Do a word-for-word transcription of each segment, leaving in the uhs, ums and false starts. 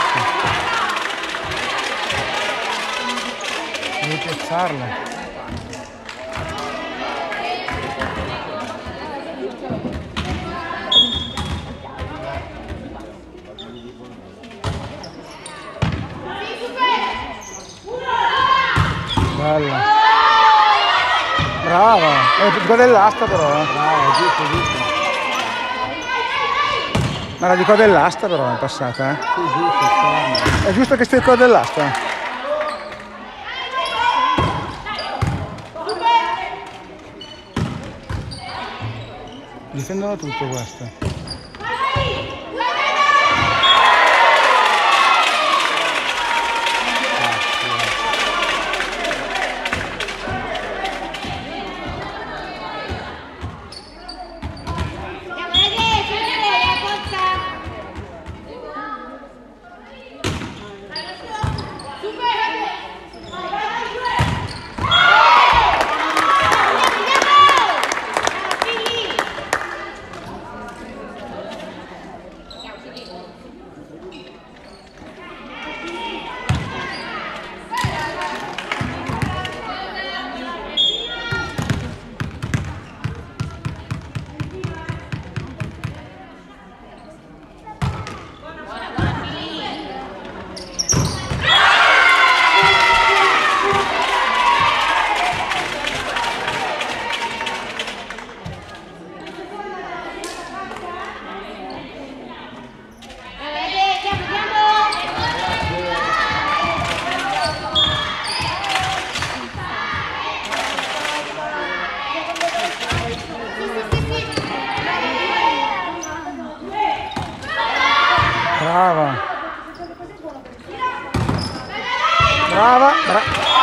questa. Devi piazzarla. Bella. Brava. È di qua dell'asta però. Eh. Brava, giusto, giusto. Ma era di qua dell'asta però è passata, eh? Sì, giusto, esterno. È giusto che stai qua dell'asta? Difendono tutto questo. Brava. Brava. Bra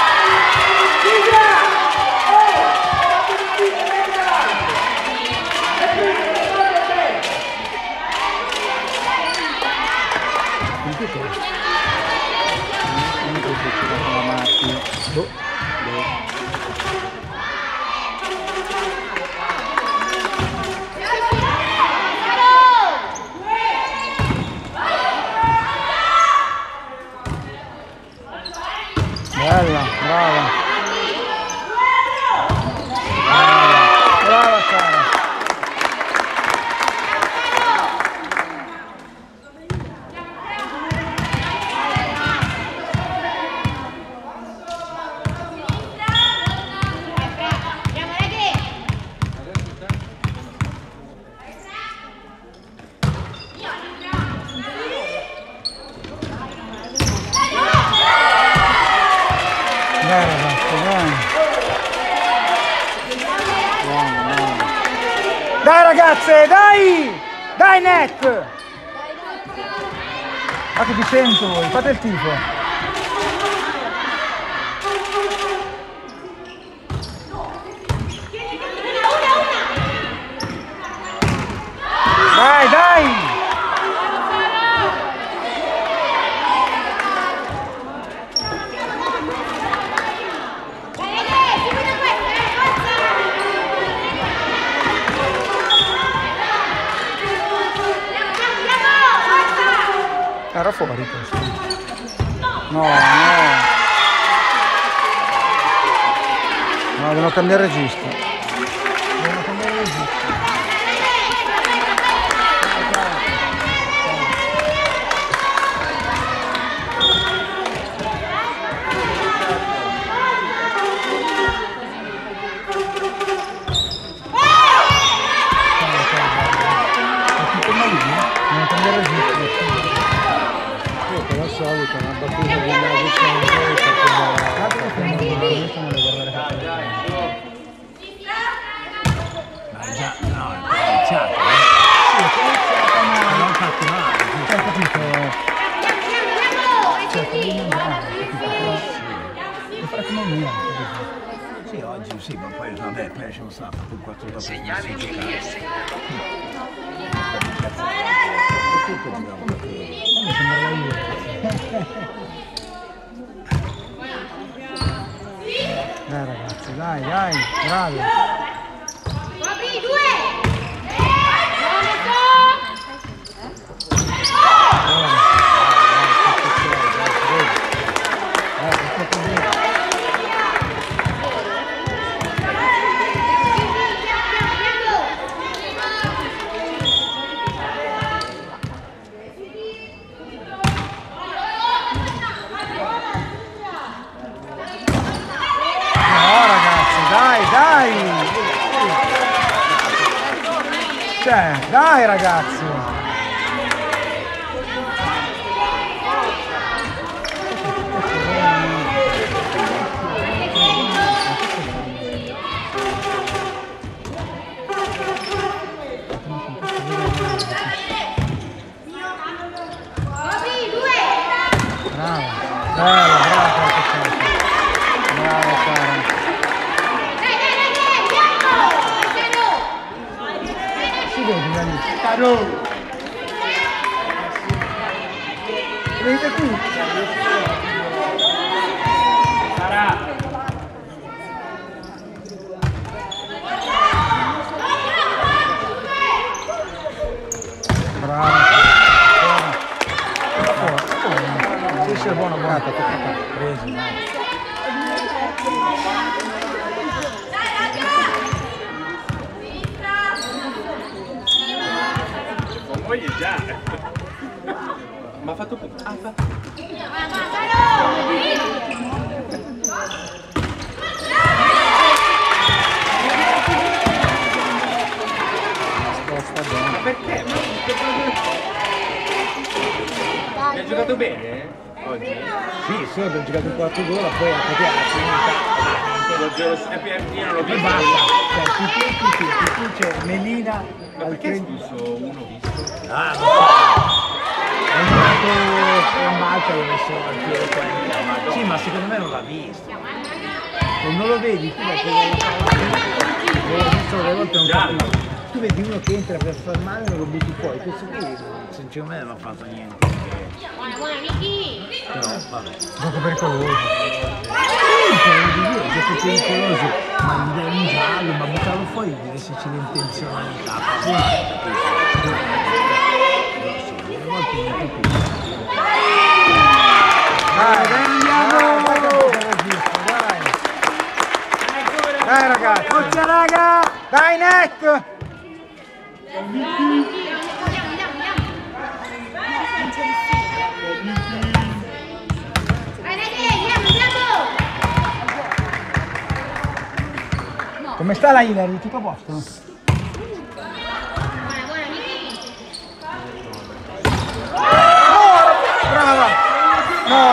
Bella, brava. Brava, brava Sara. Dai ragazzi, dai. Dai ragazze, dai! Dai Net! Ma che vi sento voi, fate il tifo. Dai, dai! Era fuori questo. No, no. No, devono cambiare registro. Devono cambiare registro. Devono cambiare registro. La solita, una battuta di una ma già, no, è iniziato, eh? Sì, è iniziato, ma non fatti male, hai capito? Certo di mangiare, capito? Devi fare come mia, capito? Sì, oggi sì, ma poi vabbè, poi esce un sabato, un quattro dopo. Segnale di Chiesa. Tutto giriamo da qui. Mi sembrava io. Dai ragazzi, dai, dai, bravi. c'è? Dai ragazzi! Bravo, bravo, bravo, bravo Sara. Si vede gli amici. Caro! Venite qui! Sara! Bravo! Sì, sì, buona, buona, tocca a te. Presi, dai. Moglie già! Ma ha fatto tutto. Ah, fa... Sposta bene. Ma perché? Ma... Hai giocato bene? Oggi? Sì, sì, abbiamo giocato un quarto d'ora, poi a poter la Lo zero F P S io non l'ho e visto. basta. Cioè, più più più più più c'è Melina Ma al perché hai trenta. espulso uno visto? Ah, non so. È andato un balzo e l'ho messo al piede qua. Sì, ma secondo me non l'ha visto. Se non lo vedi, tu vai a l'ho visto delle volte non Giallo. capisco. Tu vedi uno che entra per far male e lo butti fuori, questo qui Secondo me non ha fatto niente. Però, vabbè. gioco pericoloso. Sì, io gioco pericoloso, ma un giallo, ma buttarlo fuori deve esserci l'intenzionalità. Sì. Delle volte non capisco. Dai, dai, andiamo! Dai, dai, dai ragazzi! Forza raga! Dai Neck! Come sta la Hilary? Tutto a posto? Brava! No!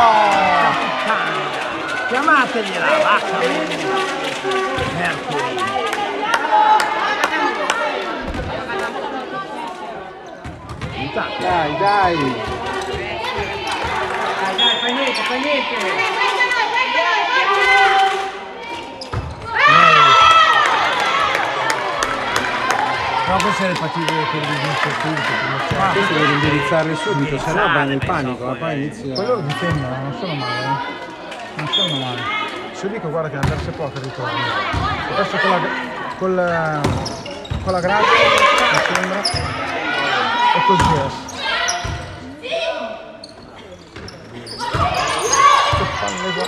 Chiamateli la vacca! Mercury! Dai, dai! Dai, dai, fai niente, fai niente! No, queste le fatiche per il tutto. Questo deve indirizzarli subito, se no va nel panico, ma poi inizia. Quello difendono, non sono male, eh. Non sono male. Se dico guarda che andarsi poco ritorno. Adesso con la con la, con la grazia, mi sembra. E col G S. Che palle qua.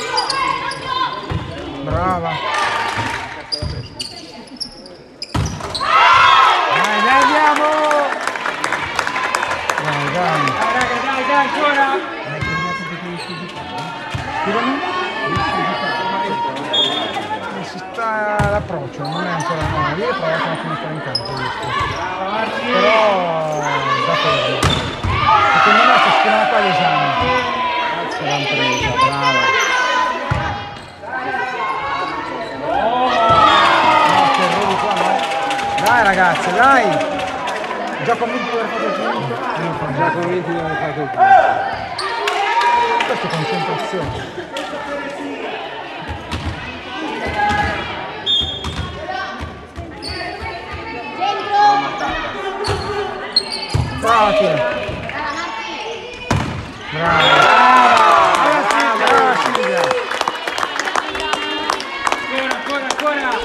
Brava. Dai, dai, andiamo! Dai, dai. Dai, raga, dai, dai, ancora! Hai cambiato tutti gli studi qua? Scusami? Si sta l'approccio, non è ancora no, io ho provato a finire in campo, visto. Però da fermo. Secondo me si scrivono qua gli esami. Cazzo l'hanno presa, brava. No, terrori qua, no. Dai ragazzi, dai! Già convinti di aver fatto il punto? Già convinti di aver fatto il punto. Questa è concentrazione. Brava Tina. Brava. Brava Silvia. Brava Silvia. Ancora, ancora, ancora!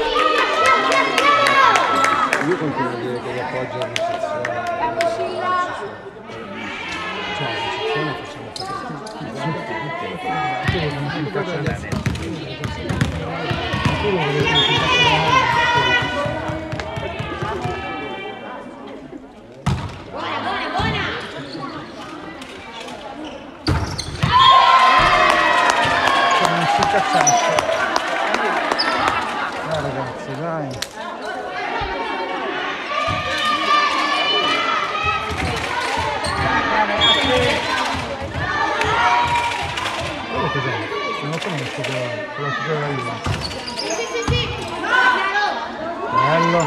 Io continuo a dire che gli appoggi alla sezione. Cioè, la sezione facciamo fare cazzasse. Dai ragazzi, dai. conosco però, quello che della Juve. Bello.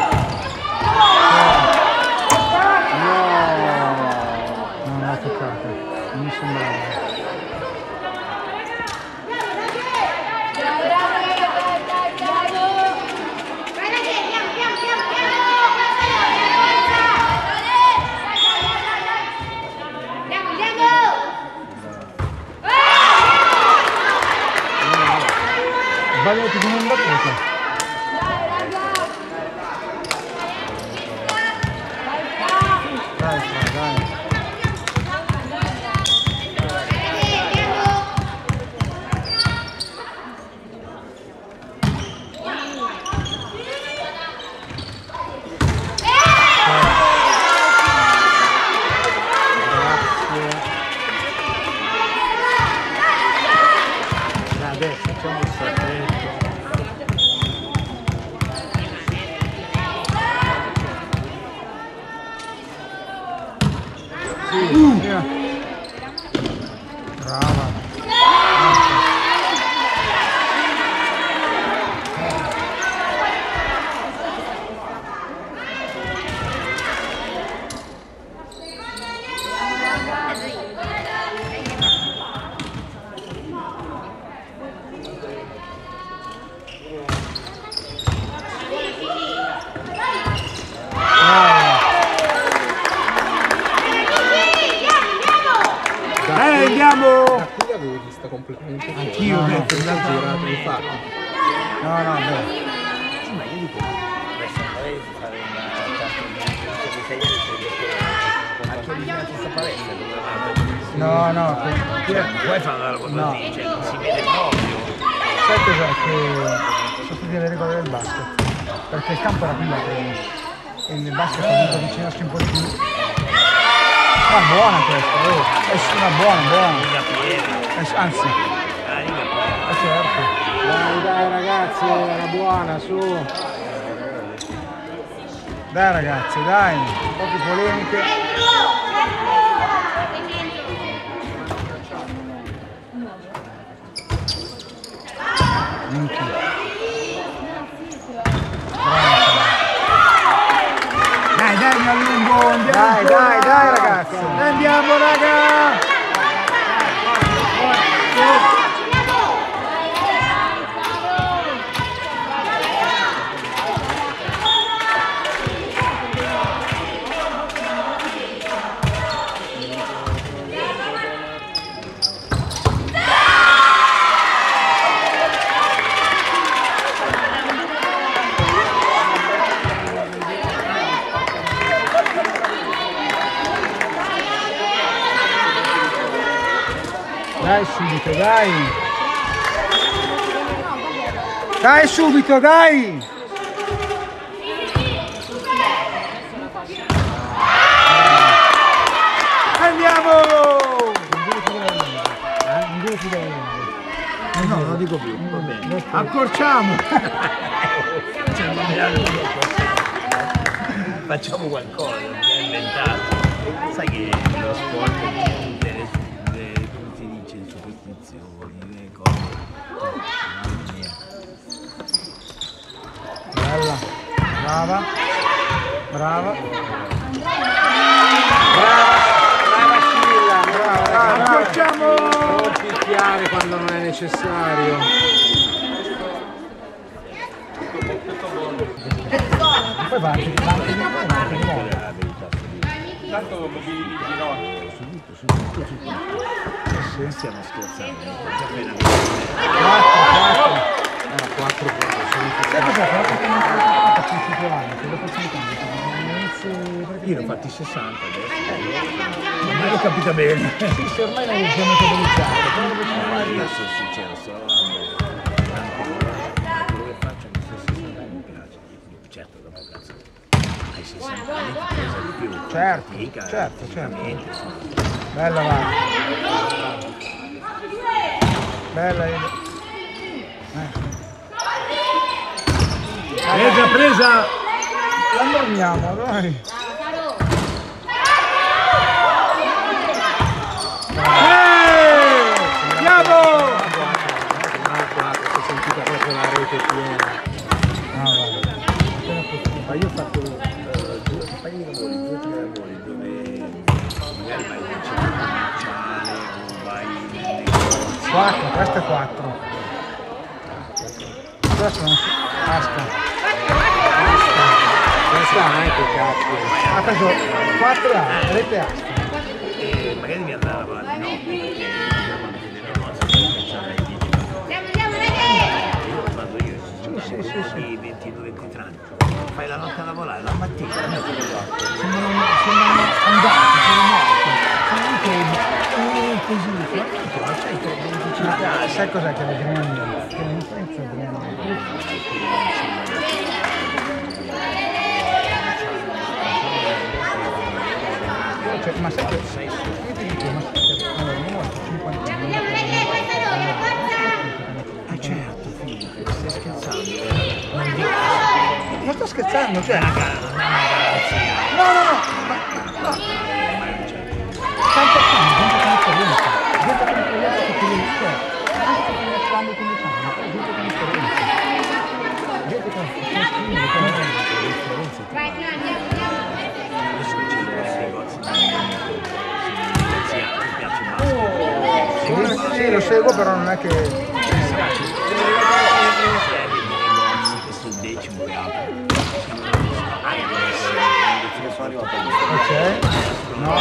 No, non l'ha toccata, non mi sembrava. Sbagliato come un battuto. Dai, dai. Adesso facciamo il saltetto. Uh, yeah. Brava. Eh, andiamo! Ma qui l'avevo vista completamente. Anch'io ho detto, l'ha girato, infatti. No, no, beh. Sì, ma io dico, adesso vorrei fare una attualizzata questa palestra dove No, no, che- non puoi fare una roba No. così, cioè non si vede proprio. sai cos'è? Che sono state le regole del basket. Perché il campo era qui là prima. E nel basket ha dovuto avvicinarsi un po' di più. Ma buona questa, oh. È sì, ma buona, buona. Riga piena, Eh, anzi, ah, riga piena. eh, certo. Dai, dai ragazzi, era buona, su. Dai ragazzi, dai, un po' più polemiche. Minchia. Dai, dai, mi allungo, andiamo. Dai, ancora. dai, dai, ragazzi. Andiamo, raga. Dai subito, dai! Dai subito, dai! Andiamo! Non dire più della lingua. No, non dico più, va bene. Accorciamo! Cioè, non mi hanno facciamo qualcosa, mi ha inventato. Sai che lo sport è tutte le, le, come si dice, le superstizioni, le cose. Mamma mia. Bella, brava, brava. Brava Scilla, brava, brava. Accorciamo! Non picchiare quando non è necessario. Poi va anche, va anche di va anche di nuovo. Tanto mobiliti il ginocchio. Subito, subito, subito. Non stiamo scherzando, già appena Era quattro Sai cos'è? Però perché non ho fatto il titolare, che lo facciamo tanto. io ne ho fatti sessanta adesso. Ma l'ho capita bene. Sì, se ormai l'hai già metabolizzato, quando lo facciamo Ma mai io sono sincero, sto lavorando tante ore, ma quello che faccio a questi sessanta anni mi piace. Certo, dopo cazzo, ai sessanta anni ti pesa di più. Certo, fatica, certo, certo. fisicamente, insomma. Bella va. Bella Ida. Eh. Presa, presa! Andiamo, dai. Eh! Andiamo! quattro, questo è quattro. Questo non si... Asca. Questa anche, cazzo. Ha preso quattro A, rete Asca. E magari mi andava a lavorare di notte, perché da quando si deve cose devo pensare ai dieci. Io lo vado io, Sì, sì, sì. i ventidue ventitré anni. Fai la notte a lavorare, la mattina. Sembrano, sembrano andati, sono morti. Sono anche eh, così, veramente, ma sai che ma, sai cos'è che le grandi? Che le influenze grandi. Cioè, ma sai che sei io ti dico, ma sai che allora io ho cinquanta anni. Ah certo, figlio, stai scherzando? Non dico. Non sto scherzando, cioè. Non è una garanzia. No, no, no, ma no. Tanto fanno, gente che mi spaventa, gente che mi spaventa che ti viene cioè, anche se mi fanno come fanno, gente che mi spaventa. Gente che mi scrive, che mi spaventa. Vai, andiamo, andiamo. Adesso che c'è il negozio di zia, mi piace basta. Sì, sì, lo seguo, però non è che... Questo è il decimo che apre. Ok? No,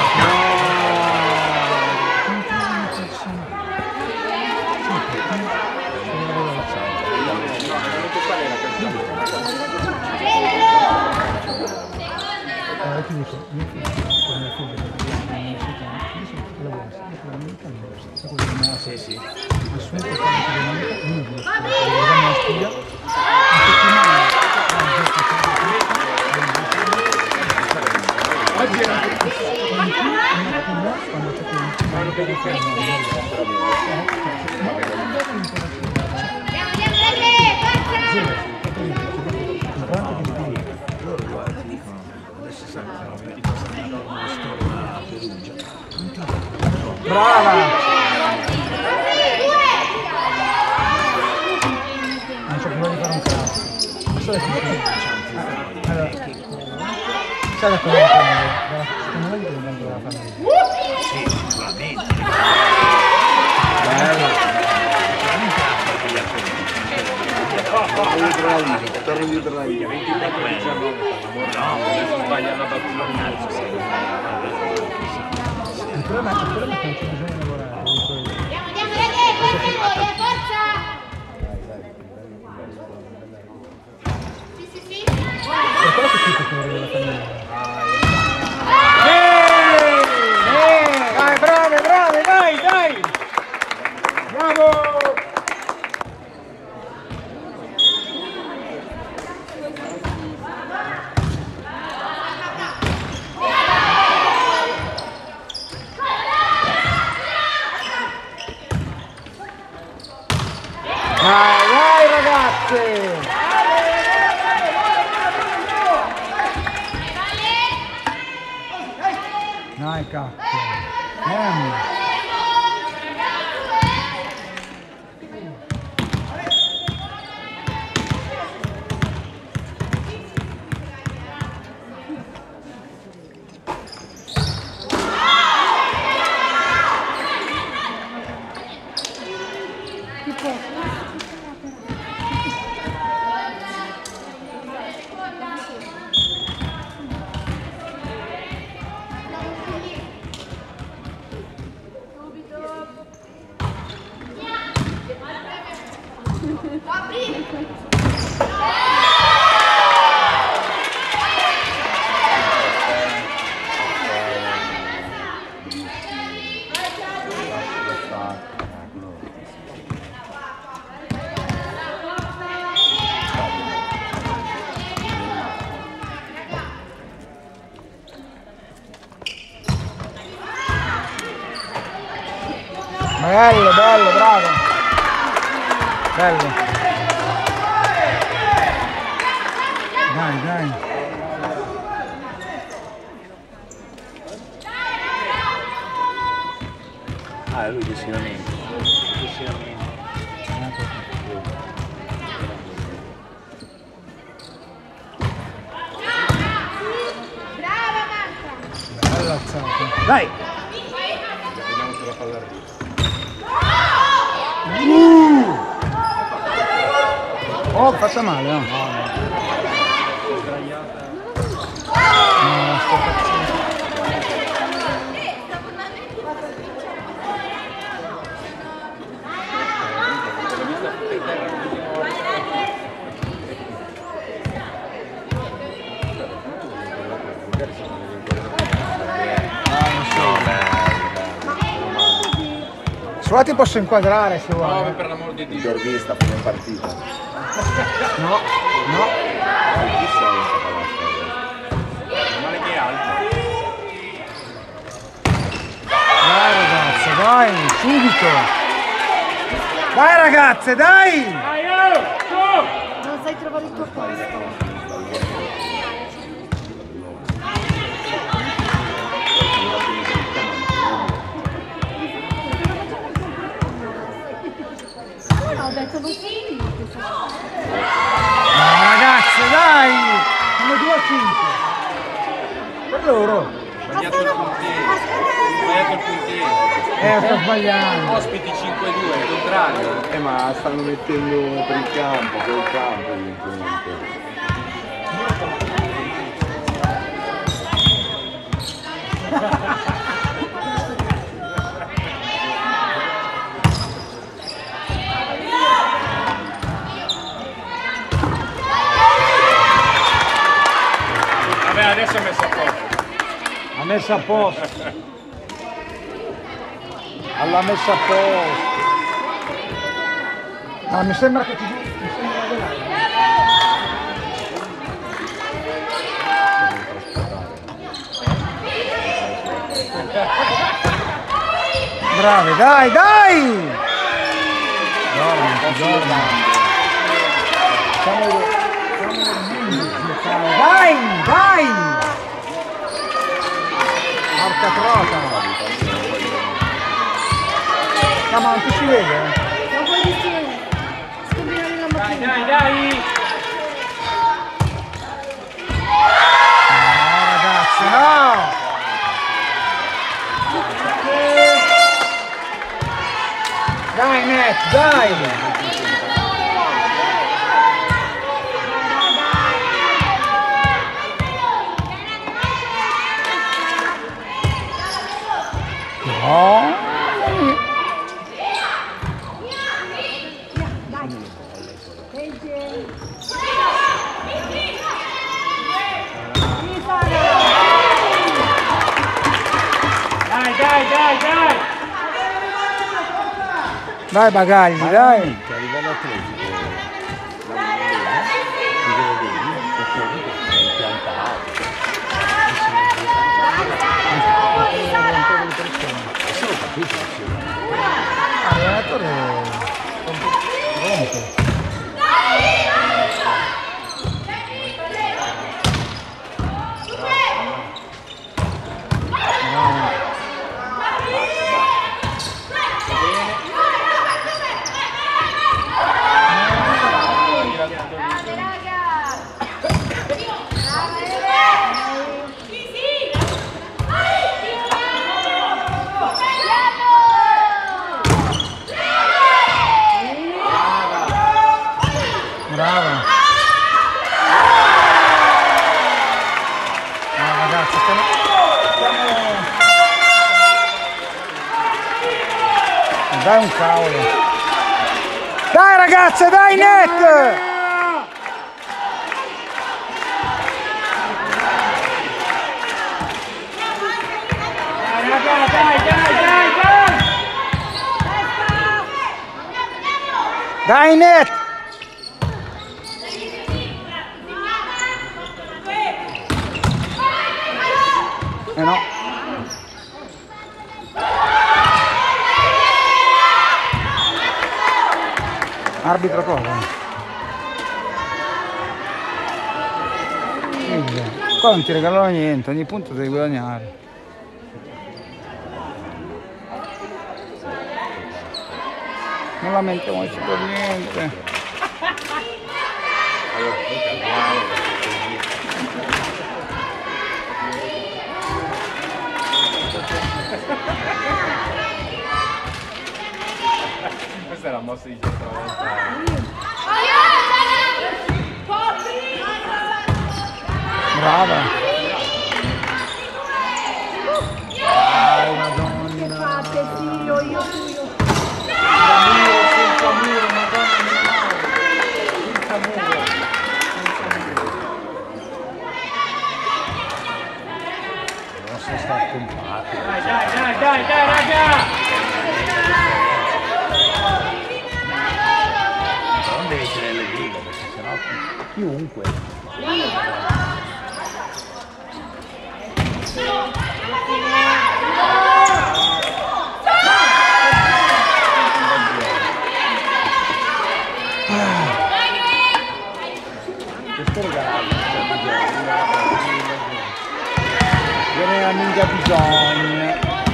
allora ti dico, mio figlio, con mio figlio che lavora all'università, adesso lavora sempre all'americano, Sì, sì. assunto il campo dell'americano, uno di questi, dovevamo a studiare, a settimana, oggi era anche in più, un attimo, quando c'è più, ma lo per fare Andiamo, Loro guarda, dicono, adesso stanno per una storia a Perugia. brava! Non c'è più di fare un cazzo. Ma sai che allora, sai da cosa dipende? Secondo me dipende dalla famiglia. Sì, sicuramente. Torni dietro la via. ventiquattro diciannove. No, adesso sbaglia la battuta. Il problema, il problema è che non c'è bisogno di lavorare, dico io. andiamo, ragazzi, forza! Sì, sì, sì. Per quello che tipo che vorrei della famiglia. Dai, brave, brave, dai, dai! Bravo! Vai, vai ragazze! Dai cazzo! Vieni! Bello, bello, bravo! Bello! Dai, dai! Ah, lui decisamente. Decisamente. Brava, Marta! Bella alzata! Dai! Vediamo se la palla arriva. Ah! Oh, fatta male, no? No, no, sto cazzando. Se vuoi ti posso inquadrare se vuoi. No, per l'amor di Dio. Intervista fine partita. No, no. Male che è alto. Dai ragazze, dai, subito. Dai ragazze, dai! Non sai trovare il tuo posto. Ho detto così. No ragazze, dai! Siamo due a cinque. Per loro. Sbagliato il puntiere. Sbagliato il puntiere. Eh, sto sbagliando. Ospiti cinque due, il contrario. Eh ma stanno mettendo per il campo, per il campo evidentemente. Vabbè, adesso è messo a posto. Ha messo a posto. Alla messa a posto. No, mi sembra che ti mi sembra vedere. Bravi, dai, dai! Dormi, dormi. Siamo Dai, dai! Porca trota! No, ma non ti si vede? Non puoi distinguere. Scombinare la Dai, macchina. dai, dai! No, ragazzi, no! Dai, Net, dai! No! Dai, dai, dai, dai! Dai bagagli, dai! A livello atletico la è impiantato. Allenatore rompe. Brava! No ragazzi, stiamo... stiamo... Dai un cavolo! Dai ragazze, dai Net! Dai, dai, dai, dai, dai! Dai Net! Eh no. Arbitro cosa? Figlia. Qua non ti regalano niente, ogni punto devi guadagnare. Non lamentiamoci per niente. Questa è la mossa di centro. Aiuto! Brava. Dai, Che madonna. fate, figlio, io, figlio. Senza muro, madonna mia. Senza muro. Non sono stato compatti. Dai, dai, dai, dai, dai, raga! Non devi tenere le dita perché sennò Chiunque. Questo regalato. Viene la minchia bisogno.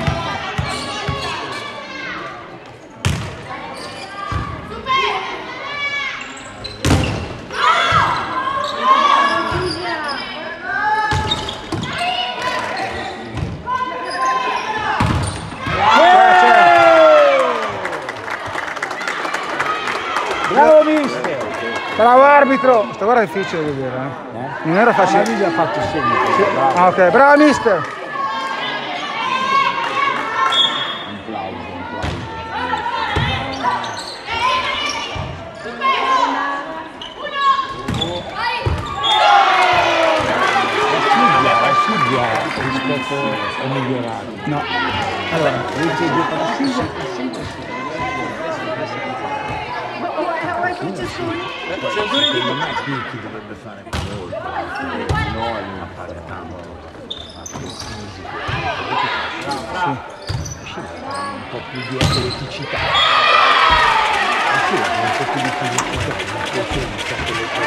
Bravo mister! Bravo arbitro! Sta guarda è difficile da vedere, eh? eh? Non era facile. Ma lui ha fatto il segno. Sì. Ah, ok, bravo mister! Un plauso, un plauso. La Silvia rispetto a migliorare. No. Allora, legge dietro la Silvia. secondo me qui chi dovrebbe fare molto no a fare tanto Un po' più di atleticità. Sì, un po' più di atleticità.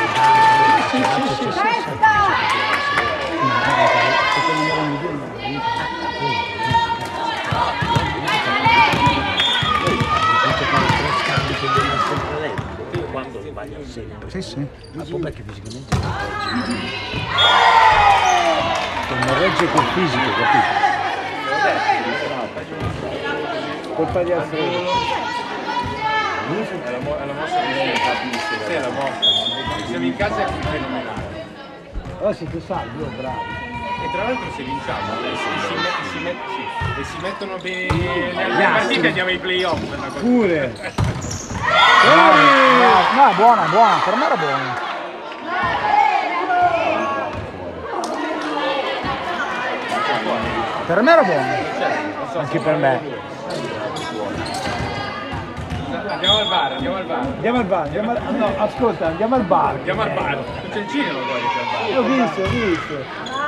quando sbaglia sempre. Sì, sì. Ma poi perché fisicamente non Non regge col fisico, capito? Colpa di Alfredo. È la, mo- è la mossa di capisce. Sì, è la mossa. Siamo in casa è fenomenale. Allora siete salvi, oh, bravi. E tra l'altro se vinciamo e si, si, met- si, met- sì, e si mettono bene nelle partite andiamo ai playoff. Pure. Bravi. No, buona, buona, per me era buona. Per me era buona. Anche per me. Andiamo al bar, andiamo al bar. Andiamo al bar, andiamo al... no, ascolta, andiamo al bar. Andiamo al bar. Non c'è il cinema poi che c'è al bar. Ho visto, ho visto.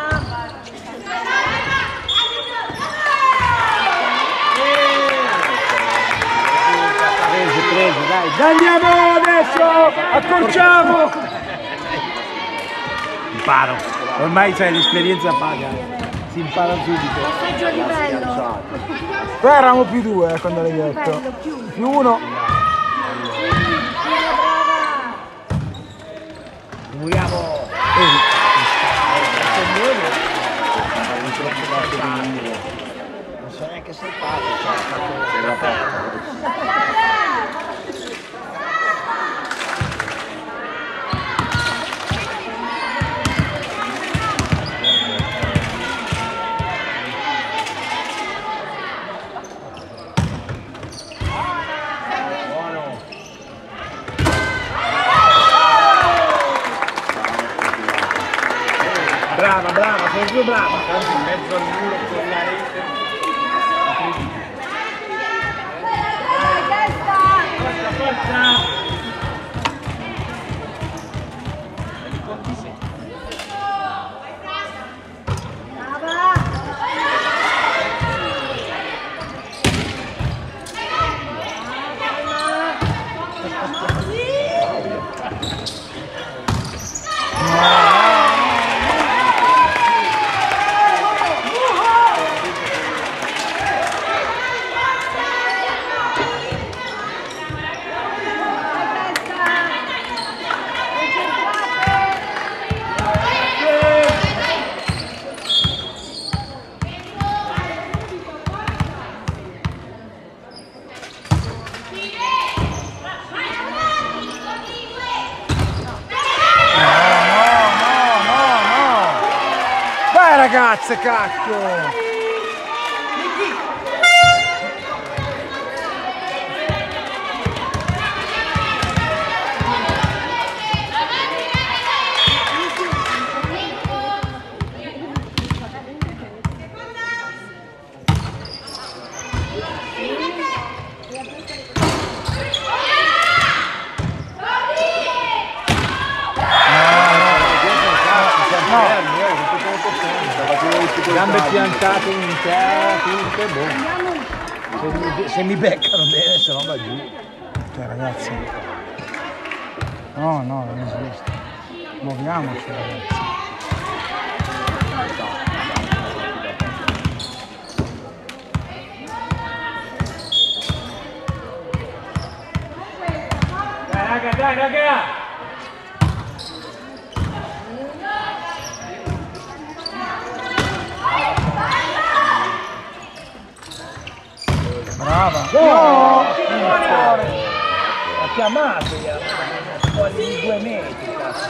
Prese, prese, dai. Dai, andiamo adesso! Accorciamo! imparo. Ormai c'è l'esperienza paga. Si impara subito. Passaggio a livello. Poi eravamo più due eh, quando l'hai detto. Livello, più. Più uno. Muriamo. Non so neanche saltato, cioè, fatto... Brava, brava, sei più brava. Tanto in mezzo al muro con la rete. Forza, forza! ragazze, cacchio! Gambe piantate in terra, tutte, boh. Se mi, se mi beccano bene, se no va giù. Cioè ragazzi. No, no, non esiste. Muoviamoci ragazzi. Dai raga, dai raga! Brava! No! Ha chiamato fuori di due metri, cazzo.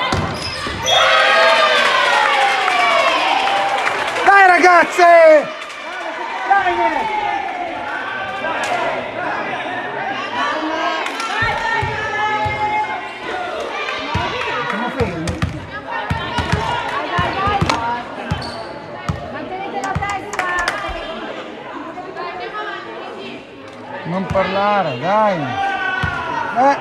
Dai ragazze! Dai! Siamo fermi? Non parlare, dai! Eh!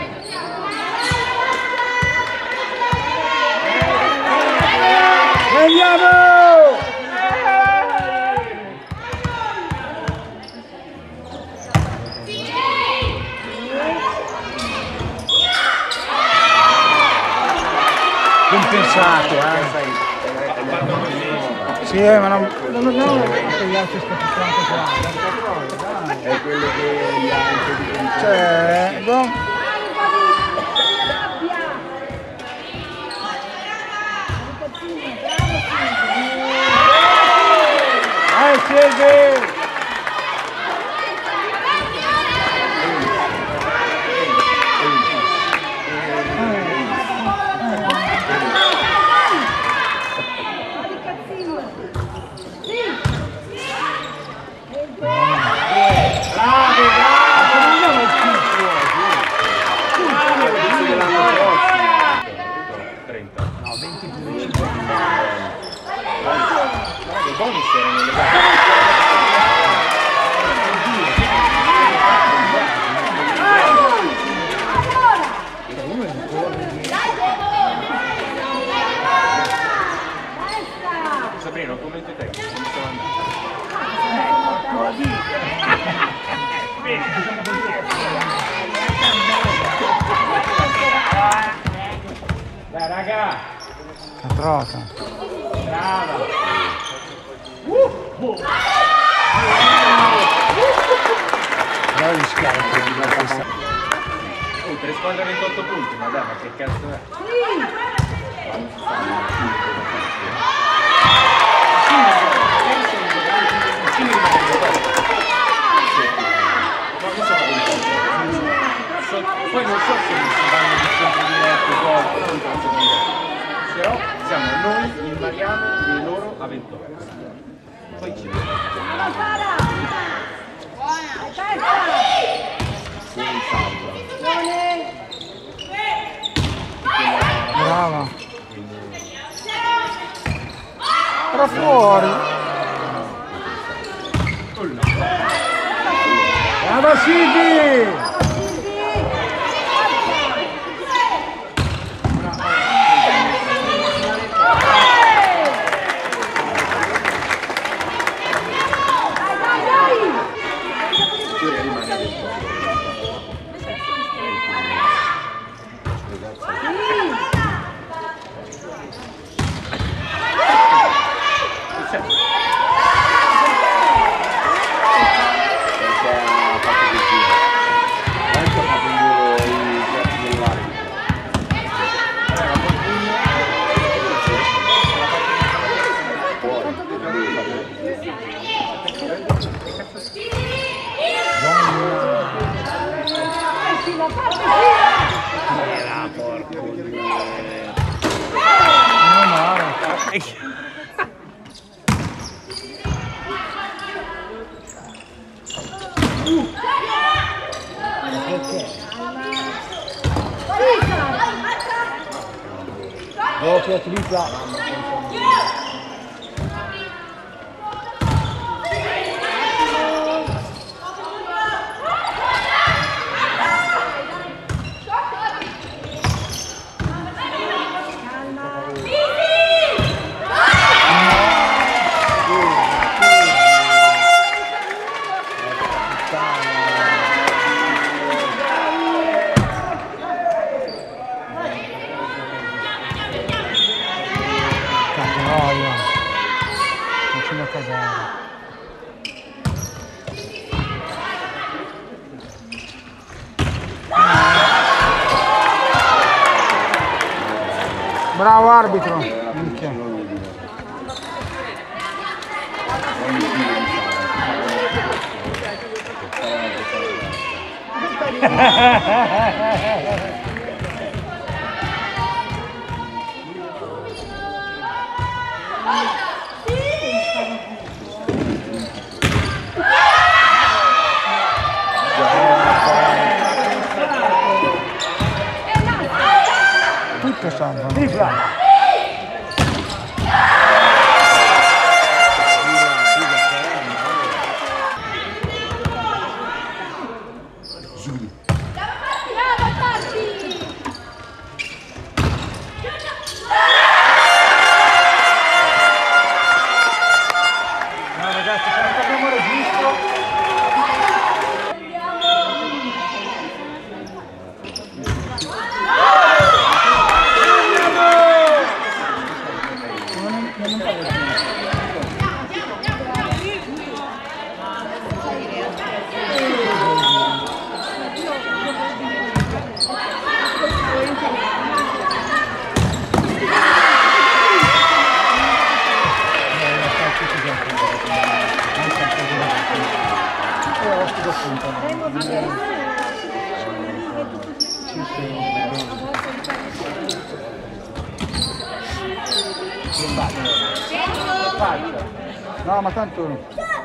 Andiamo! Compensato, eh! Sì, ma non... non abbiamo che gli altri scappato qua. È quello che gli altri... Cioè... Bon. Vai Silvi! Sabrina, un commento te, come stiamo andando? Dai raga! La trota! Brava! Dai gli scarpe di questa. Oh, tre squadre ventotto punti, ma dai, ma che cazzo è? Poi non so se si vanno di scontro diretto, gol, non posso dire. Però siamo noi in Mariano e loro a ventotto. Poi ci vediamo. Brava! Era fuori! Brava Silvi! doppia, tripla. Bravo arbitro. Minchia. Tutto sanno. Tripla. No, ma tanto...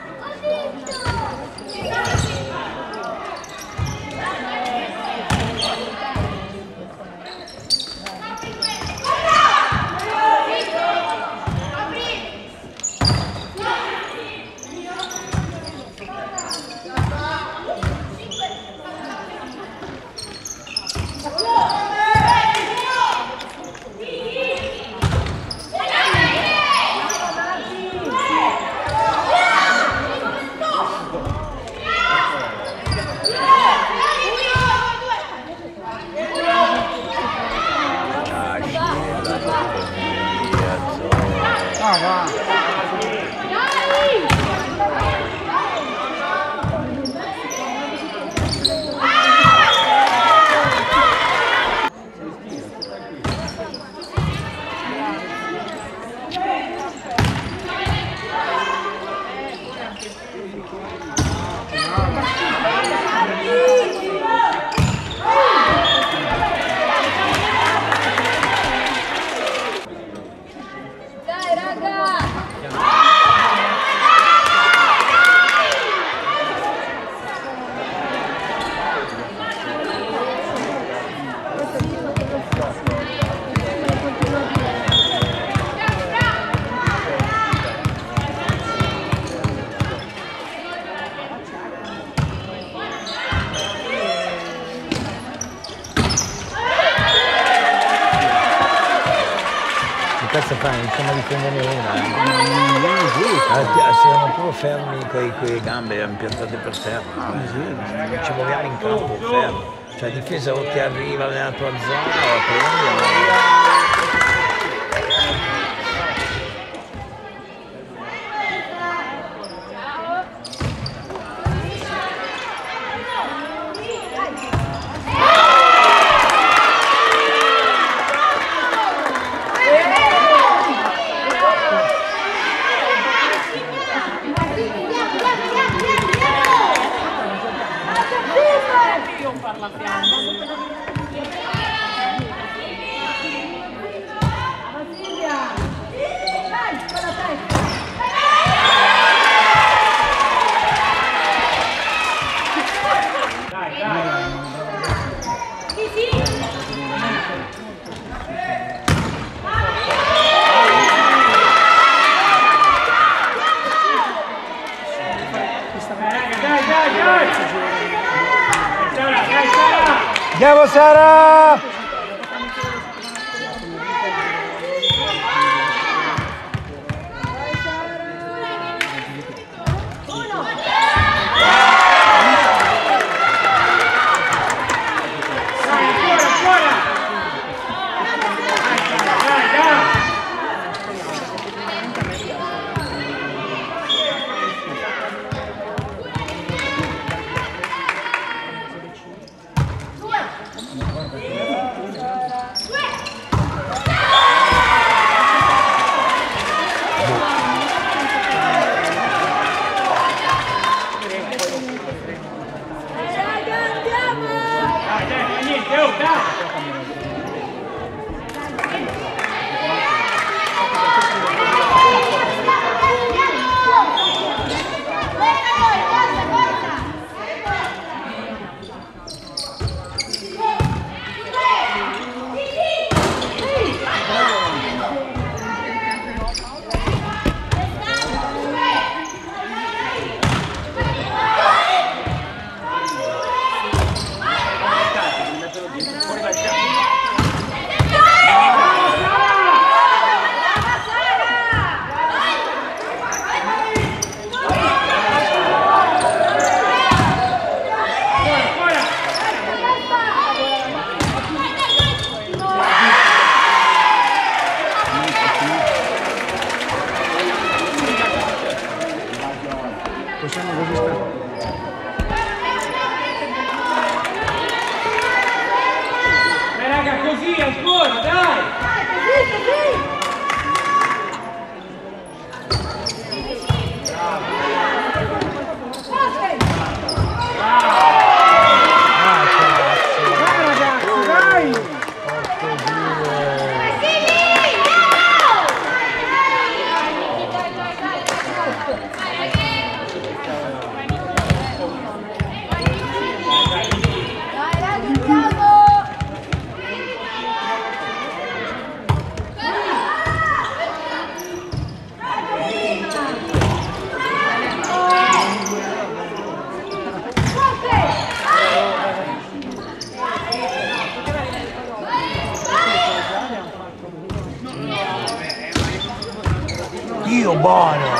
Ah, va. Cazzo fai, iniziamo a difenderne una. Eh. Siamo proprio fermi con le gambe impiantate per terra. Non ci muoviamo in campo, fermi. Cioè la difesa o ti arriva nella tua zona o prendi. Andiamo Sara! Possiamo così stare. Eh raga, così ancora, dai! Così, così! Dio buono!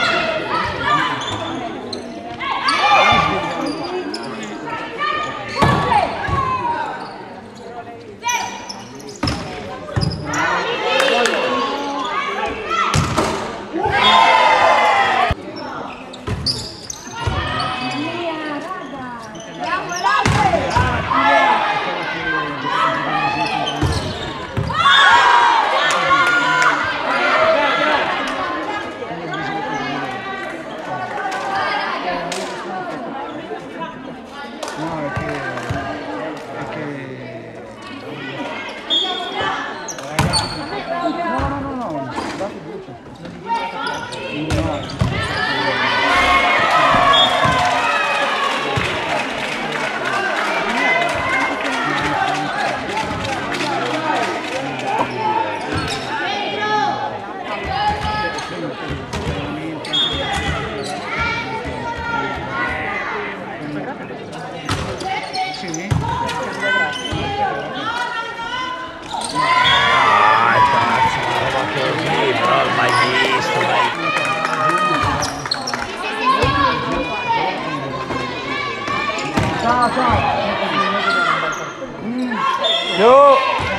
Ciao, ciao. No.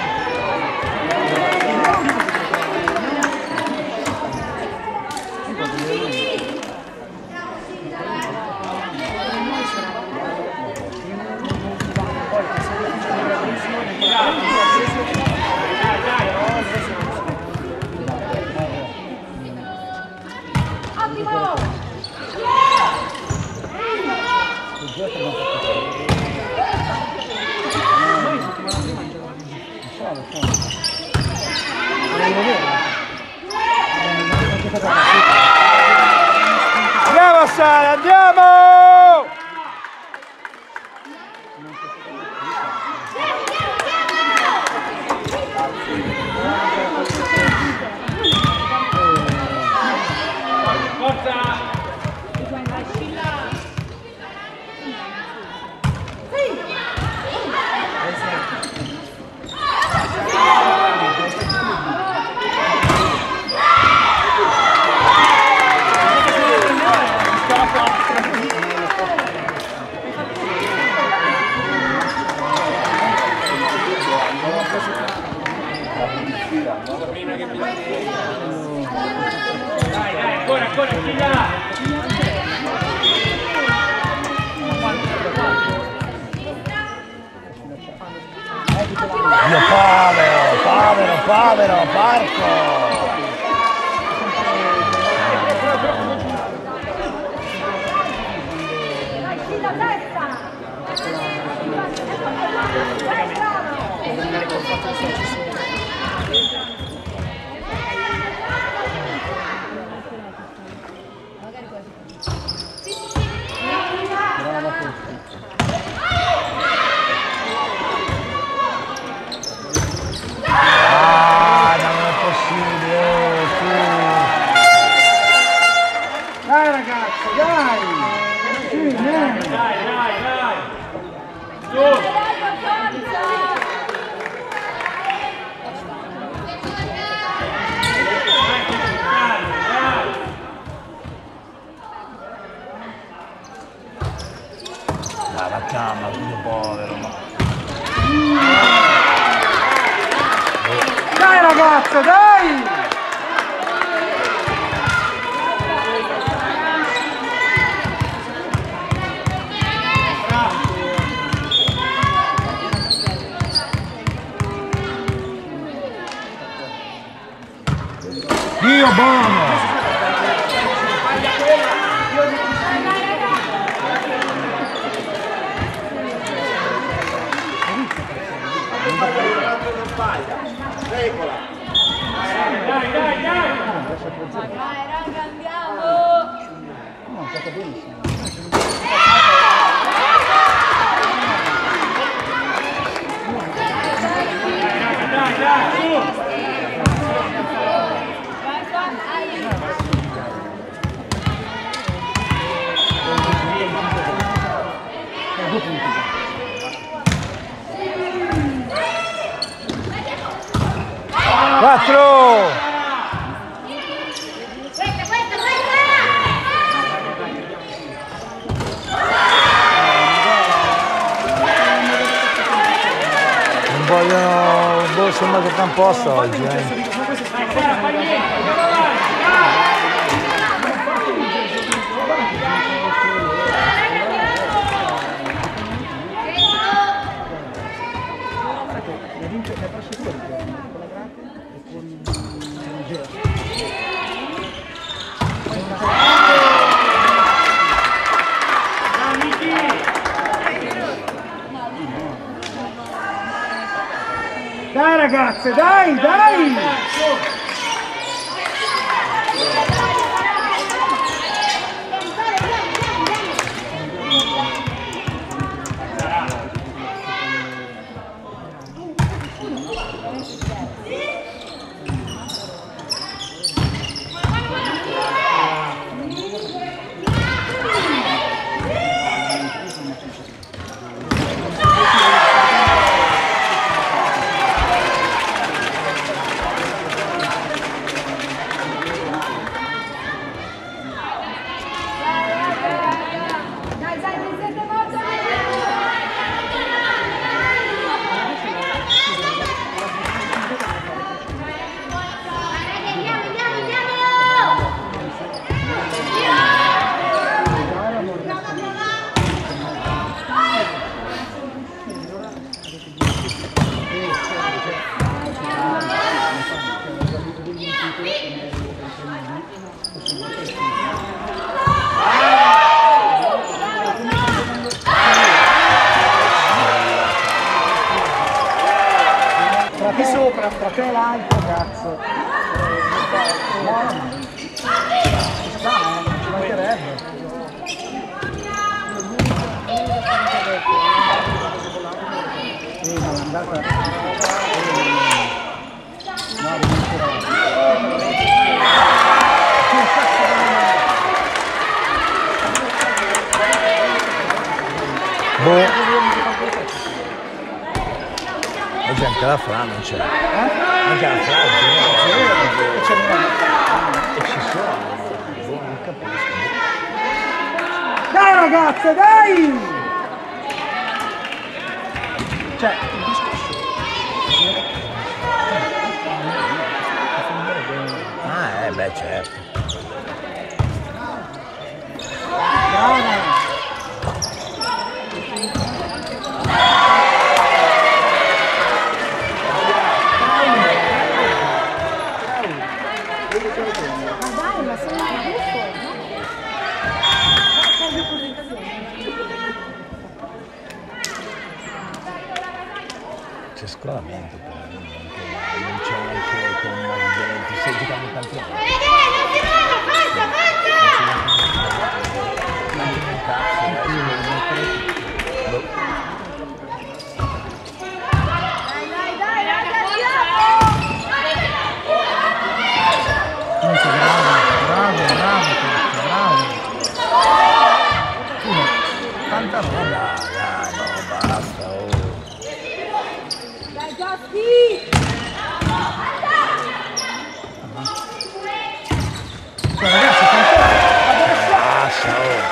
Andiamo Sara, andiamo! Forza! Dio povero, povero, povero, porco! Ah, non è possibile, tu. Dai ragazzi, dai! Sì, vieni! Dai, dai, dai! Su! Dai, la cama, tutto povero, ma... Dai ragazzo, dai! Dio buono! Dai, dai, dai! Dai, raga, andiamo! No, ha fatto benissimo. Dai, dai, su! Vai, Quattro! Questa, questa, questa! Non vogliono... Boh, sembra che sta un posto oggi, eh. Dai ragazze, dai, dai! Dai, dai, mi siete molto andiamo, andiamo, andiamo! Tra te sopra, tra te l'alto, cazzo. Buono. Ci sta, eh, non ci mancherebbe. Sì, ma è andata... No, devi Boh. Oggi anche la Fra non c'è. Anche la Fra non c'è. E ci sono. Boh, non capisco. Dai ragazze, dai! Cioè, il discorso... Ah, eh, beh, certo. C'è scolamento però, non c'è anche con Magdalena, ti stai giocando campione. Bravo, bravo, bravo, bravo. Tanta roba. Dai, no, basta, oh. Cioè, ragazzi, Basta, oh.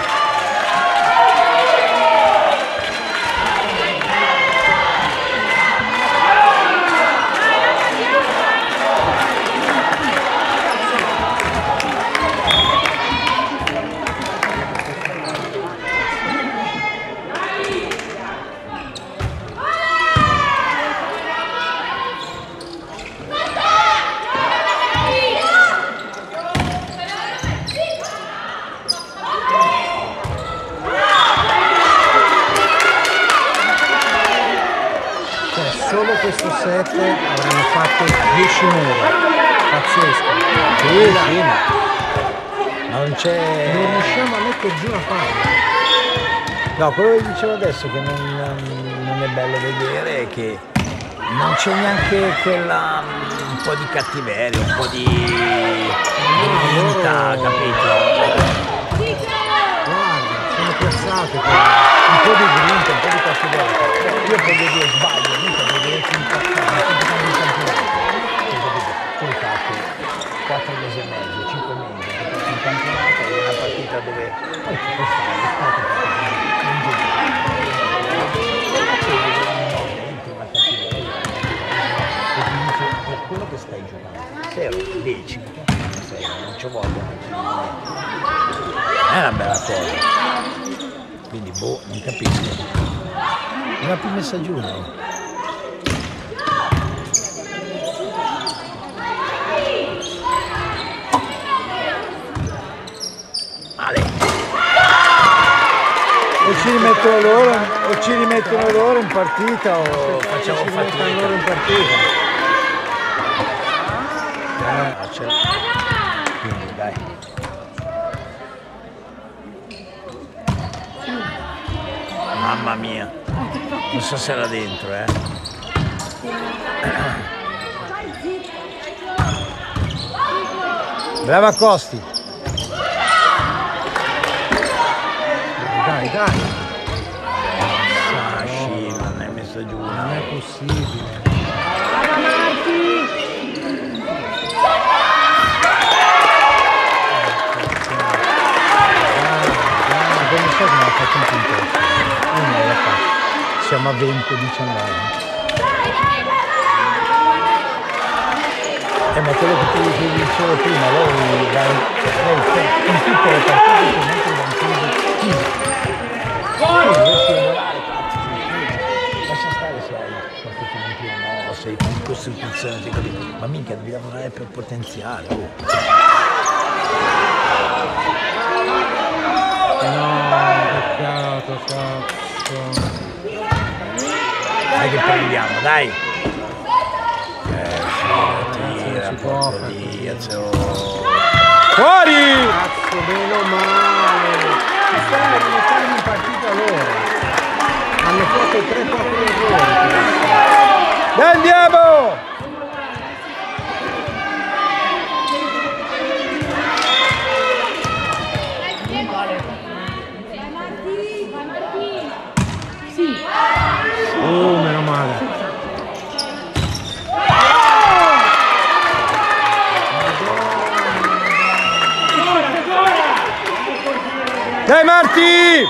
solo questo set avranno fatto dieci mura. Pazzesco. Sì, sì, ma ma non c'è. Non riusciamo a mettere giù una palla. No, quello che dicevo adesso che non, non è bello vedere è che non c'è neanche quella un po' di cattiveria, un po' di grinta, capito? Guarda, sono piazzate un po' di grinta, un po' di cattiveria. Io voglio dire sbaglio, mica voglio dire impazzare, non sto giocando in campionato. Tu hai fatto quattro mesi e mezzo, cinque mesi, hai fatto in campionato, è una partita dove poi ci può stare, è stato non giocare. Per quello che stai giocando, se ero decimo, non ci voglio, È una bella cosa. Quindi boh, non capisco. Non l'ha più messa giù, no? Male. O ci rimettono loro, o ci rimettono loro in partita o Facciamo ci rimettono fatica. loro in partita. Ah, c'è. Quindi dai. Mamma mia. Non so se era dentro, eh. Brava Costi. Dai, dai. Ah, sì, non è messa giù. Non è possibile. Secondo me non ha fatto un punto. Non l'ha fatto. Siamo a venti diciannove. Eh, ma quello che ti, ti dicevo prima, lei, lei in tutte le partite che mette il vantaggio. Fuori! Lascia stare se hai qualche punto, no, sei in costituzione, sei capito? Ma minchia, devi lavorare per potenziale, oh. No, peccato, cazzo. Dai che prendiamo, dai! Eh, tira, si può porca fare via, così. zio. Fuori! Cazzo, meno male! Ci stanno rimettendo in partita loro. Hanno fatto tre quattro errori. Dai, andiamo! Oh, meno male. Dai Marti!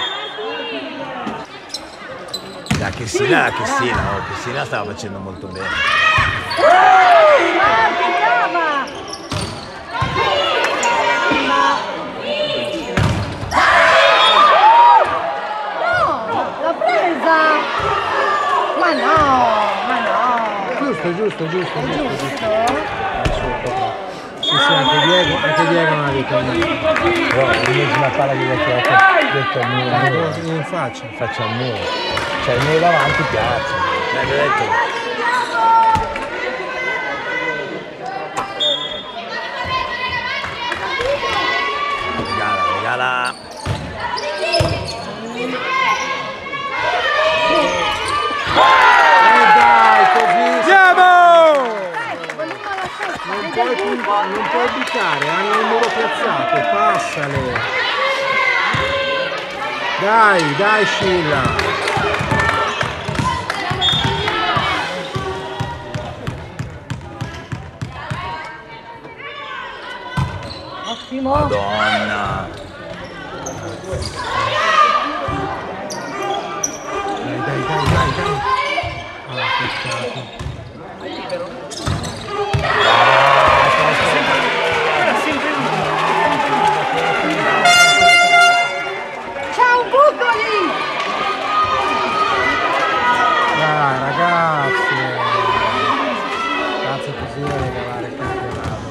La Cristina, la Cristina, oh, Cristina stava facendo molto bene. giusto, giusto, giusto, giusto, giusto. Sì, sì, anche Diego, anche Diego non ha detto niente. Però l'ennesima palla che gli ha tirato detto al muro, al muro. In faccia. Faccia al muro. Cioè il muro davanti piazza. Cioè, l'ho detto. Regala, regala. Non puoi, non puoi buttare, hanno il muro piazzato, passale. Dai, dai Scilla. Ottimo. Madonna. Dai, dai, dai, dai, dai. Ah, peccato. Ciao Bucoli! Dai ragazzi. Cazzo così da regalare il campionato.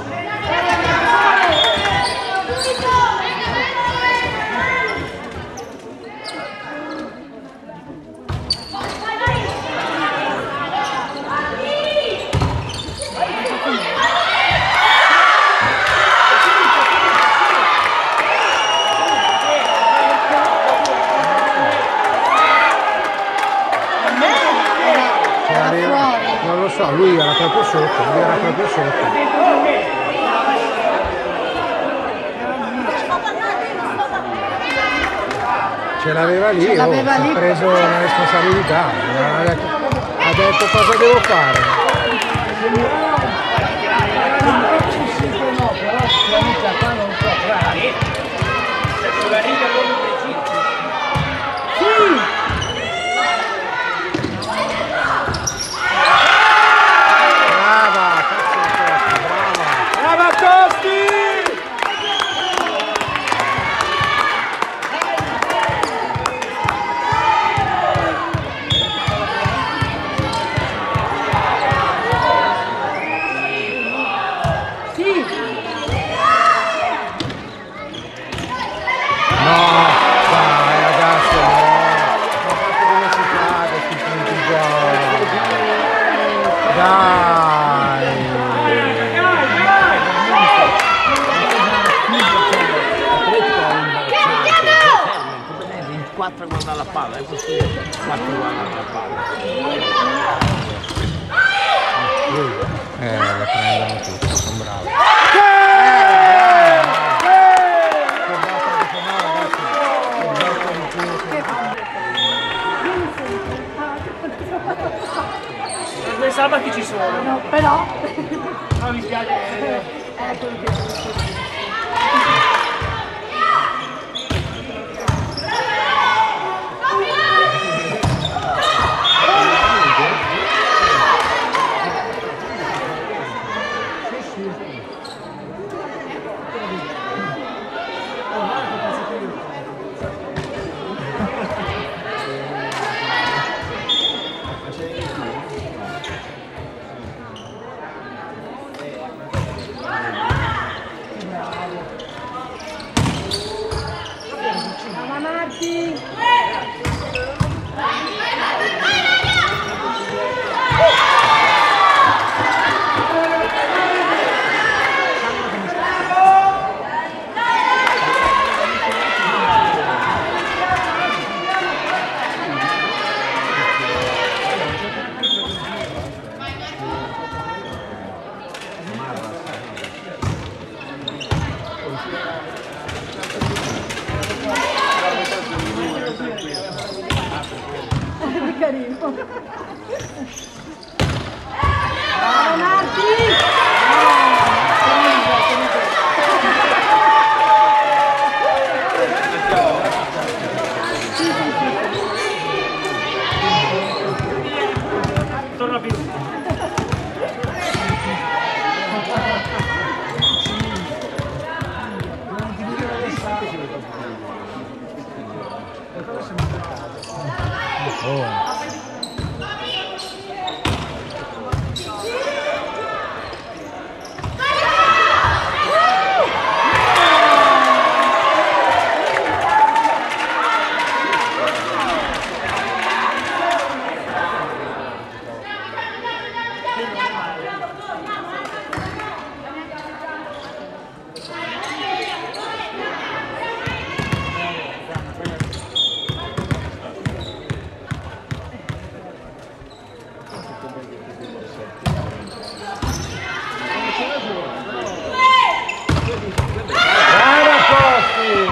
Non lo so, lui era proprio sotto, lui era proprio sotto. Ce l'aveva lì, Ce l'aveva oh, lì. ha preso una responsabilità, ha detto, ha detto cosa devo fare. Brava, cazzo di Tosti, brava. Brava Tosti! No, dai ragazzi, no. Ma fate come si fa questi punti qua? Dai! quattro guarda la palla, è così, quattro guarda la palla. Eh, la prendono tutti, sono bravi. Due sabati ci sono. No, però. No, mi spiace. Ecco che. Carino. Bravo Marti! Torna più. Oh. Brava Costi!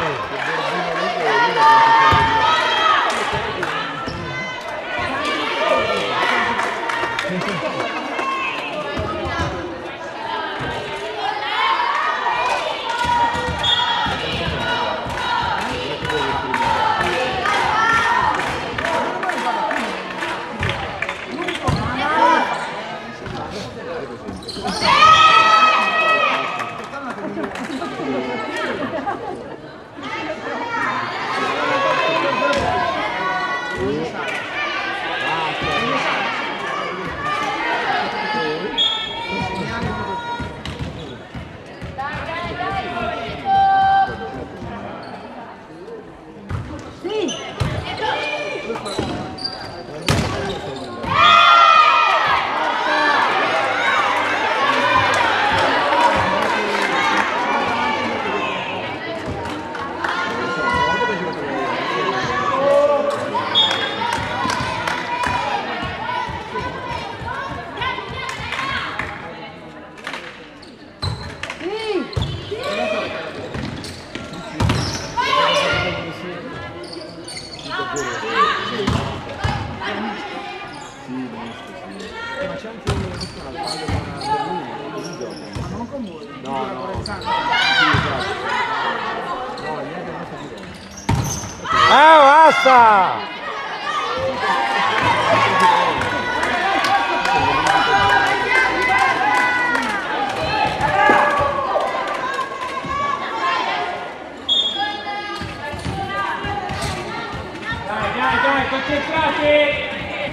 Ah, basta! Dai, dai, dai, concentrati!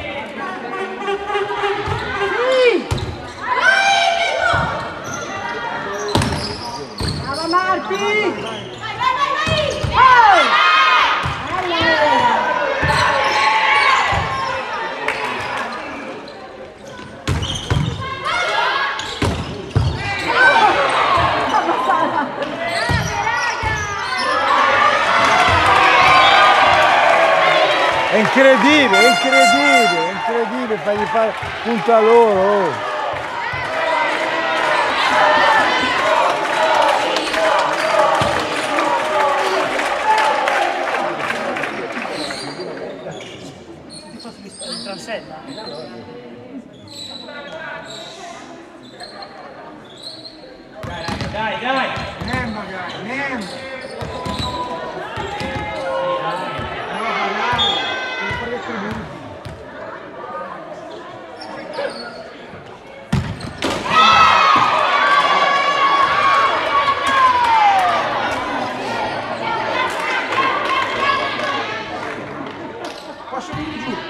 Brava Marti! Oh! È incredibile, è incredibile, è incredibile fargli fare punto a loro. Dai, dai! Nem magari, nem! Posso venire giù?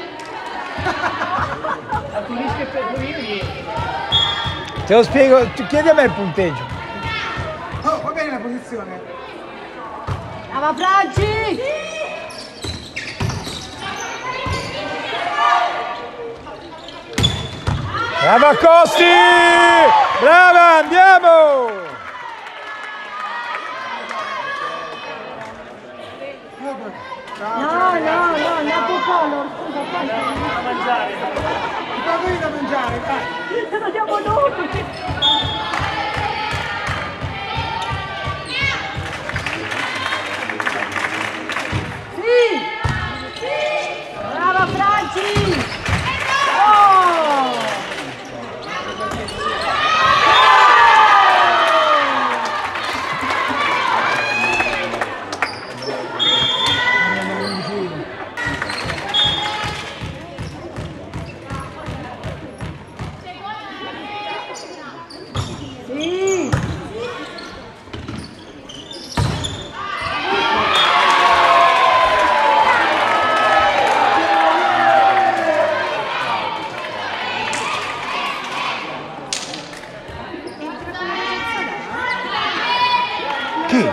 Finisce per venire. Te lo spiego, tu chiedi a me il punteggio. Oh, va bene la posizione. Brava Franci! Brava Costi! Brava, andiamo! No, no, no, nato color, scusa, poi Da mangiare. Ti trovo io da mangiare, dai. ce lo diamo noi! Sì! Brava Franci! Oh! Sì! Chi?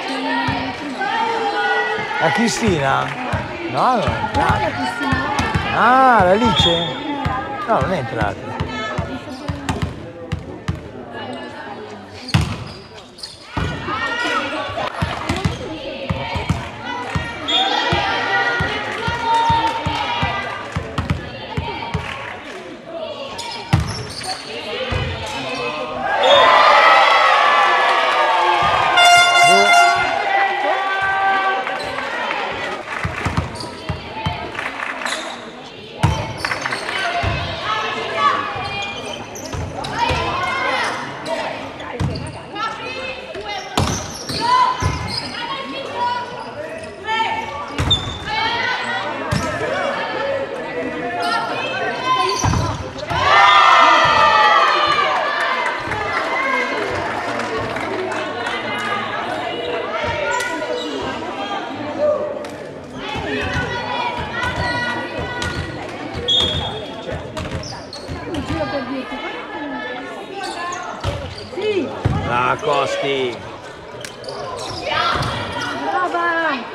La Cristina? No, no. Brava Cristina! Ah, la Alice? No, non è entrata. minuti. Sì. La Costi. Brava.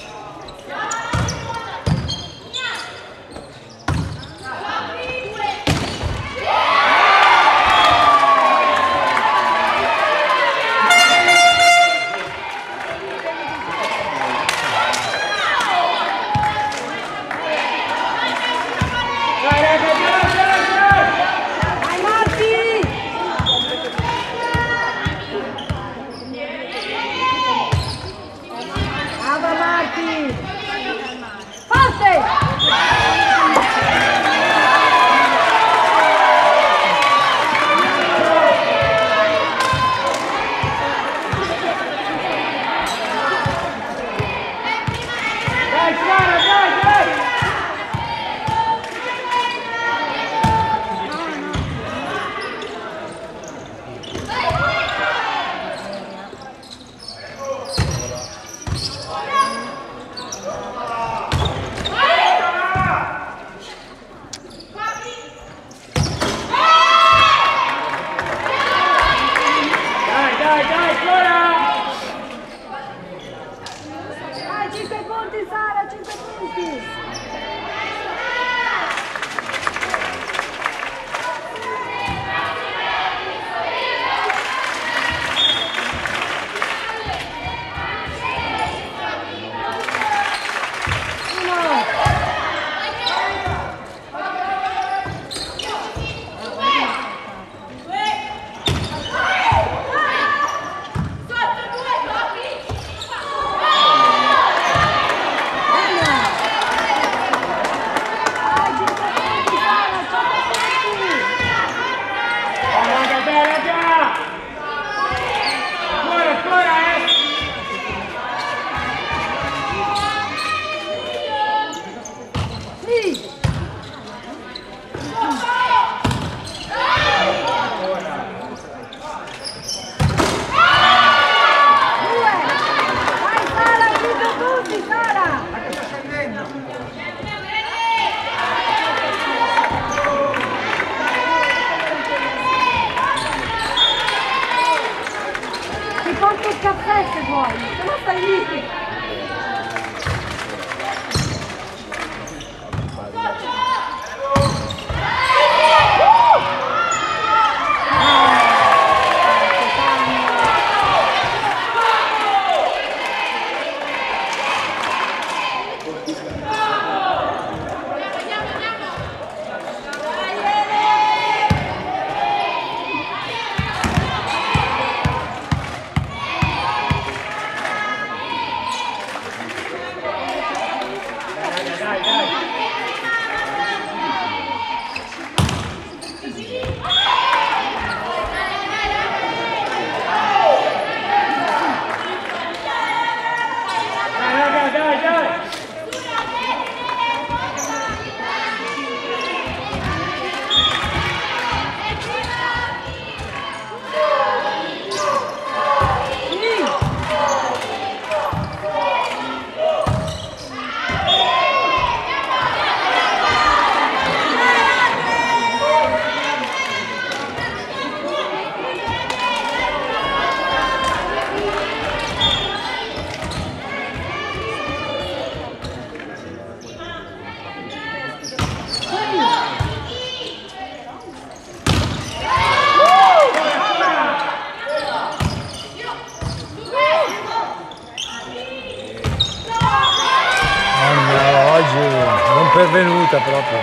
Pervenuta proprio.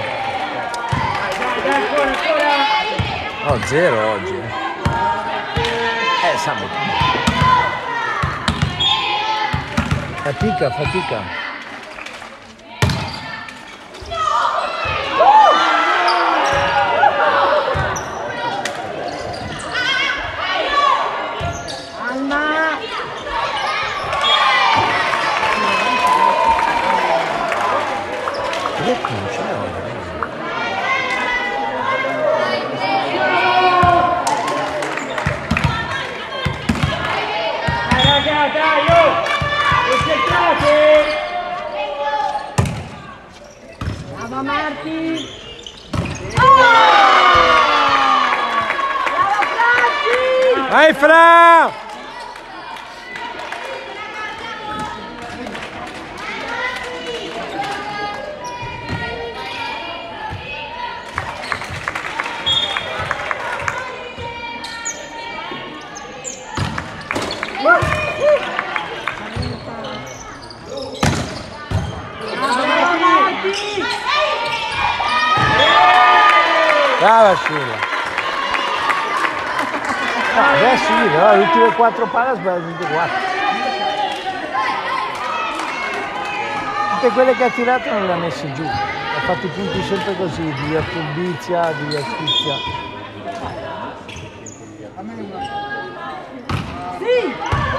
Oh, zero oggi. Eh, sabato. Fatica, fatica. Vai Fra! Brava Scilla. Adesso sì, però le ultime quattro palle ha sbagliato tutte e quattro. Tutte quelle che ha tirato non le ha messe giù. Ha fatto i punti sempre così, di furbizia, di astuzia. Sì!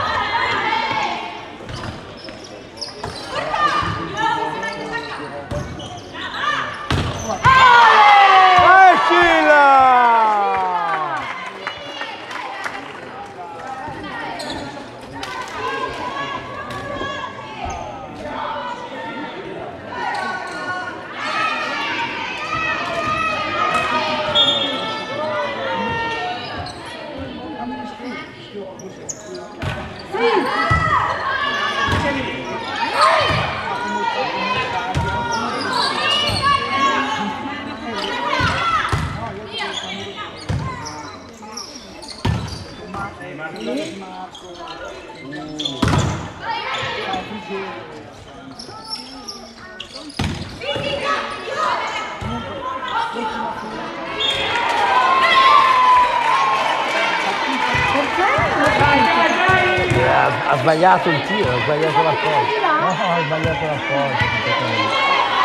Ha sbagliato il tiro, ha sbagliato la cosa. No, ha sbagliato la cosa.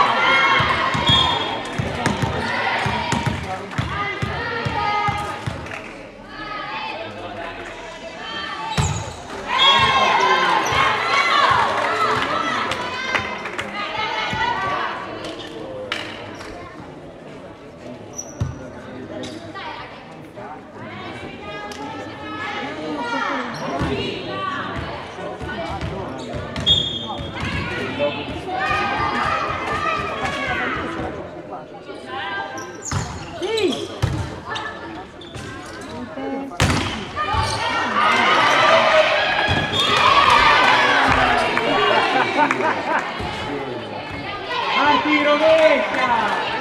Marti rovescia!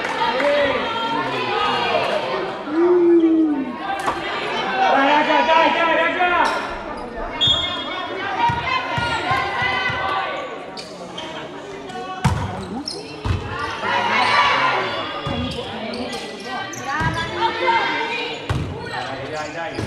Dai raga, dai, dai raga! Dai, dai!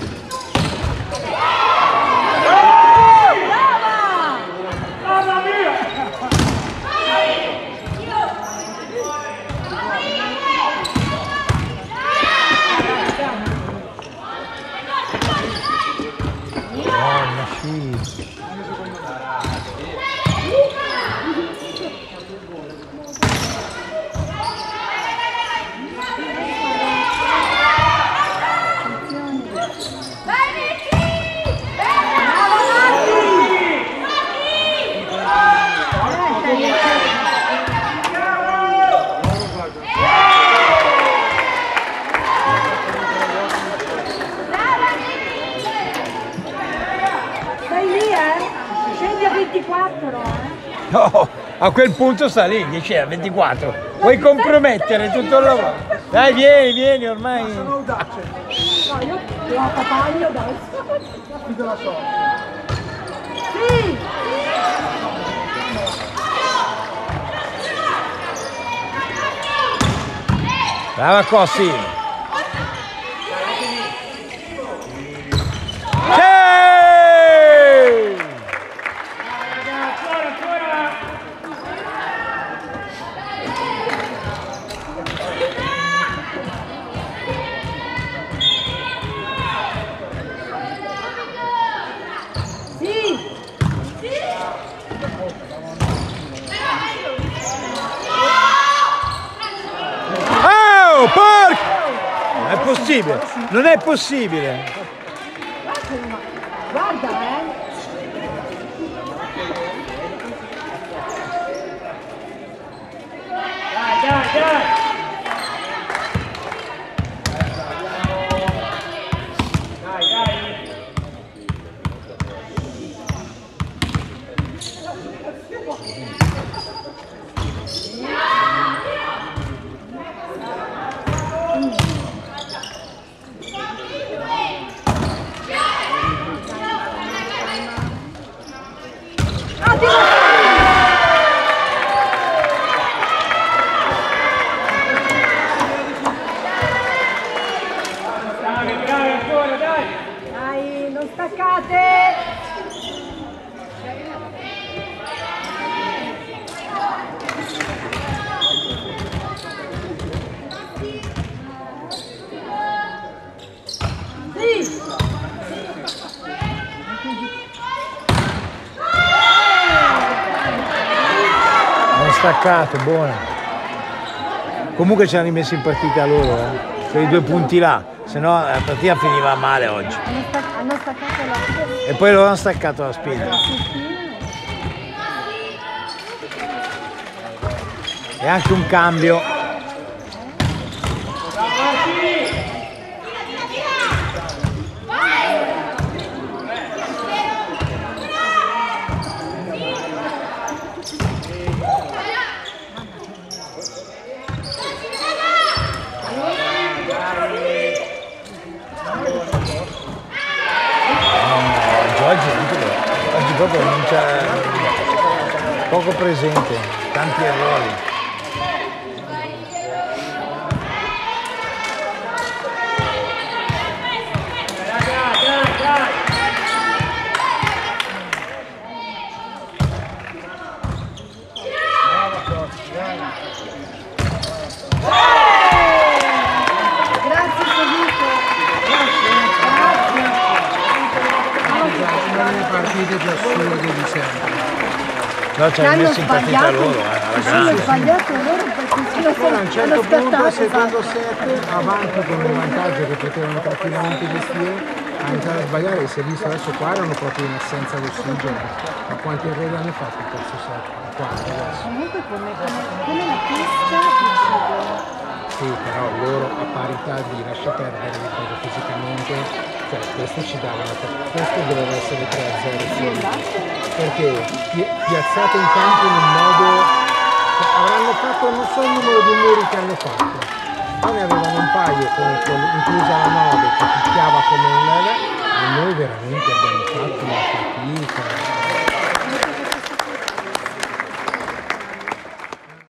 ventiquattro, eh? No, a quel punto sta lì, dice a ventiquattro. Vuoi compromettere tutto il lavoro? Dai, vieni, vieni, ormai. No, io devo papaglia adesso. Vedo la sorte. Sì! Brava Cossi. Non è possibile, non è possibile. Guarda, eh. Dai, dai, dai. Dai, dai. staccate! Staccato, buono. Comunque ci hanno rimesso in partita loro, eh. Quei due punti là, se no la partita finiva male oggi. Hanno, stac- hanno staccato la spina. E poi loro hanno staccato la spina. E anche un cambio. Oggi proprio non c'è poco presente, tanti errori. Grazie Felipe. Le partite più assurde di sempre. No, ci Che hanno hanno messo in partita sbagliato, loro, eh, alla hanno grande. sbagliato loro perché si Poi a un hanno certo punto, scattato. secondo sette, avanti con un vantaggio che potevano tranquillamente gestire, a iniziare a sbagliare e si è visto adesso qua erano proprio in assenza d'ossigeno. Ma quanti errori hanno fatto il terzo set? Quattro adesso. Comunque come, come la pista che Sì, però loro a parità di lascia perdere, ripeto, fisicamente, cioè questi ci davano, questo doveva essere tre a zero fuori, perché pi- piazzate in campo in un modo, cioè, avranno fatto, non so il numero di muri che hanno fatto, poi ne avevano un paio, con, con, inclusa la nove che picchiava come un leve, e noi veramente abbiamo fatto una fatica.